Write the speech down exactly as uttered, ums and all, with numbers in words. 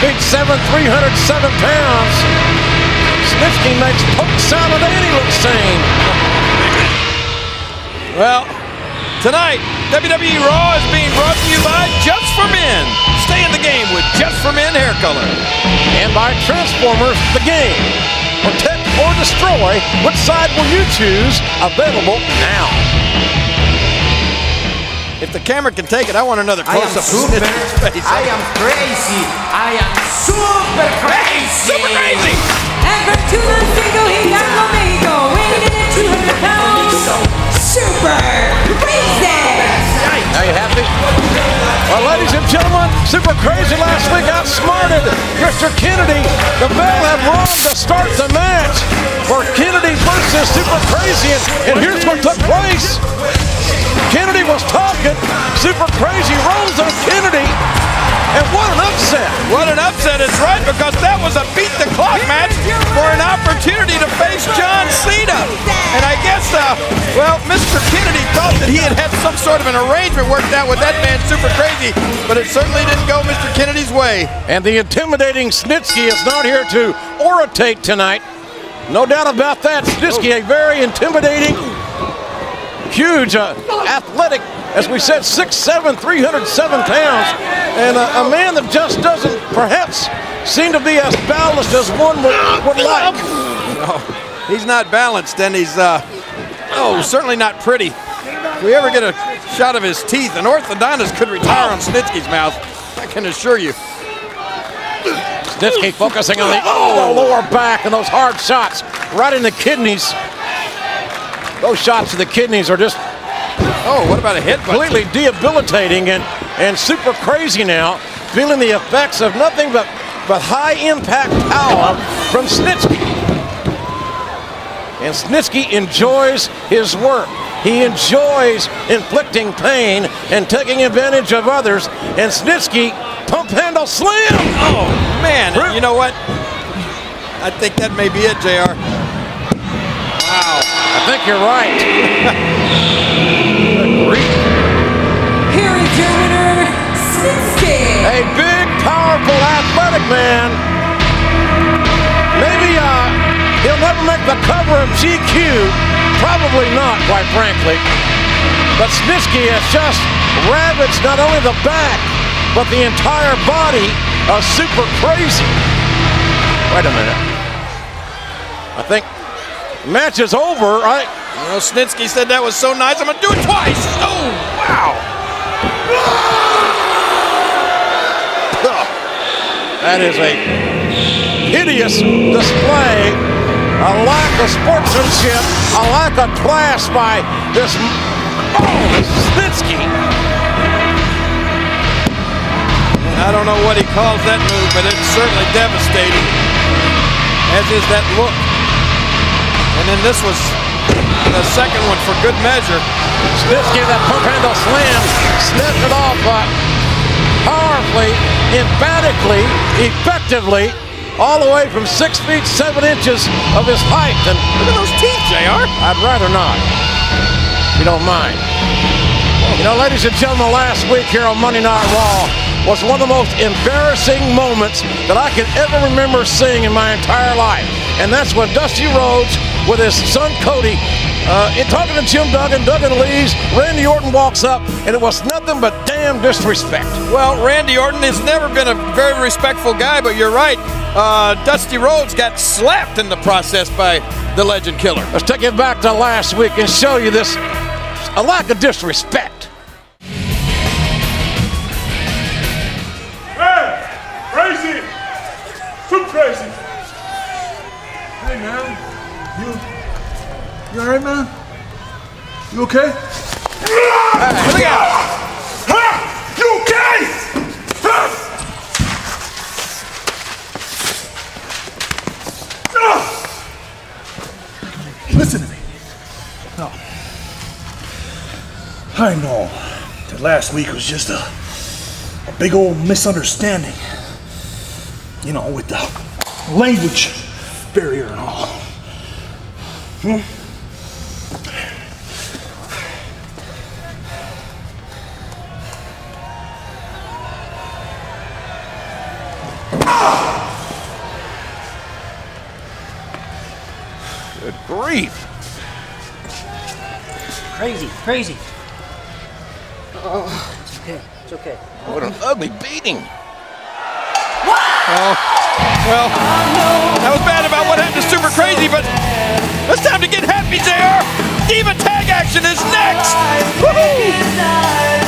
feet seven, three hundred seven pounds. Snitsky makes poke salad and he looks sane. Well, tonight, W W E Raw is being brought to you by Just for Men. Stay in the game with Just for Men hair color. And by Transformers, the game. Protect or destroy, which side will you choose? Available now. If the camera can take it, I want another close-up of Snitsky's face. I am crazy. I am super crazy. Super crazy. And for two months ago, he got Lomego, weighing in at two hundred pounds. Super crazy. Are you happy? Well, ladies and gentlemen, Super Crazy last week outsmarted Mister Kennedy. The bell had rung to start the match for Kennedy versus Super Crazy, and, and here's what took place. Kennedy was talking, Super Crazy rolls on Kennedy, and what an upset. What an upset is right, because that was a beat-the-clock match for an opportunity to face John Cena. And I guess, uh, well, Mister Kennedy thought that he had had some sort of an arrangement worked out with that man, Super Crazy, but it certainly didn't go Mister Kennedy's way. And the intimidating Snitsky is not here to oratate tonight. No doubt about that. Snitsky, a very intimidating, huge, uh, athletic, as we said, six seven, three hundred seven pounds, and a, a man that just doesn't perhaps seem to be as balanced as one would, would like. No, he's not balanced, and he's, uh, oh, certainly not pretty. If we ever get a shot of his teeth, an orthodontist could retire on Snitsky's mouth, I can assure you. Snitsky focusing on the oh, lower back and those hard shots right in the kidneys. Those shots to the kidneys are just oh, what about a hit? Completely debilitating, and and Super Crazy now feeling the effects of nothing but but high impact power from Snitsky. And Snitsky enjoys his work. He enjoys inflicting pain and taking advantage of others. And Snitsky pump handle slam. Oh man, you know what? I think that may be it, J R. Wow. I think you're right. Here is your winner, Snitsky. A big, powerful, athletic man. Maybe uh, he'll never make the cover of G Q. Probably not, quite frankly. But Snitsky has just ravaged not only the back, but the entire body of Super Crazy. Wait a minute. I think match is over, right? You know, Snitsky said that was so nice, I'm gonna do it twice. Oh, wow. That is a hideous display, a lack of sportsmanship, a lack of class by this, oh, Snitsky. I don't know what he calls that move, but it's certainly devastating, as is that look. And then this was the second one for good measure. Snitsky, that pump handle slam, sniffed it off uh, powerfully, emphatically, effectively, all the way from six feet seven inches of his height. And look at those teeth, J R. I'd rather not, if you don't mind. You know, ladies and gentlemen, last week here on Monday Night Raw was one of the most embarrassing moments that I can ever remember seeing in my entire life. And that's when Dusty Rhodes, with his son Cody, uh, in talking to Jim Duggan, Duggan leaves, Randy Orton walks up, and it was nothing but damn disrespect. Well, Randy Orton has never been a very respectful guy, but you're right. Uh, Dusty Rhodes got slapped in the process by the Legend Killer. Let's take it back to last week and show you this, a lack of disrespect. Hey, crazy, too crazy. Hey man, you, you all right, man? You okay? Right, here we go. Huh? You okay? Huh? Listen to me. No. I know that last week was just a, a big old misunderstanding. You know, with the language barrier and all. Hmm? Good grief. Crazy, crazy. Oh, it's okay, it's okay. What an ugly beating. Oh, well, that was bad about what happened to Super Crazy, but it's time to get happy, J R. Diva tag action is next. Woohoo!